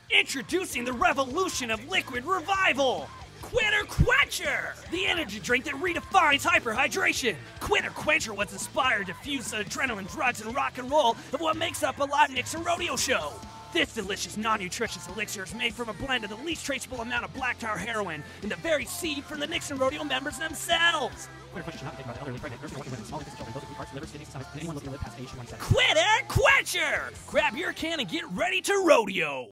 Introducing the revolution of liquid revival! Quencher! The energy drink that redefines hyperhydration! Quencher was inspired to fuse the adrenaline, drugs, and rock and roll of what makes up a live Nixon Rodeo show. This delicious, non-nutritious elixir is made from a blend of the least traceable amount of black tar heroin and the very seed from the Nixon Rodeo members themselves. Quencher should not be taken by the elderly, pregnant, nursing, or working women, small infants, children, those with weak hearts, livers, kidneys, stomachs, and anyone looking to live past age 27. Quencher! Grab your can and get ready to rodeo!